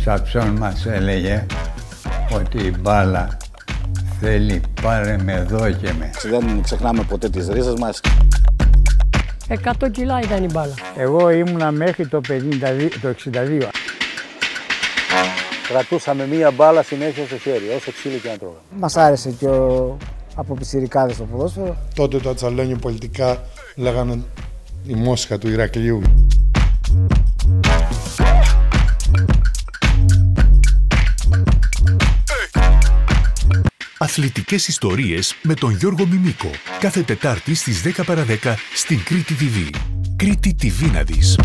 Σαψόν μας έλεγε ότι η μπάλα θέλει πάρε με δόκεμε. Δεν ξεχνάμε ποτέ τις ρίζες μας. 100 κιλά ήταν η μπάλα. Εγώ ήμουνα μέχρι το 62. Κρατούσαμε μία μπάλα συνέχεια στο χέρι, όσο ξύλο και αν τρώγαμε. Μας άρεσε και από πιτσιρικάδες το ποδόσφαιρο. Τότε το Ατσαλένιο πολιτικά λέγανε η Μόσχα του Ηρακλείου. Αθλητικές ιστορίες με τον Γιώργο Μιμίκο. Κάθε Τετάρτη στις 10 παρα 10 στην Κρήτη TV. Κρήτη TV να δεις.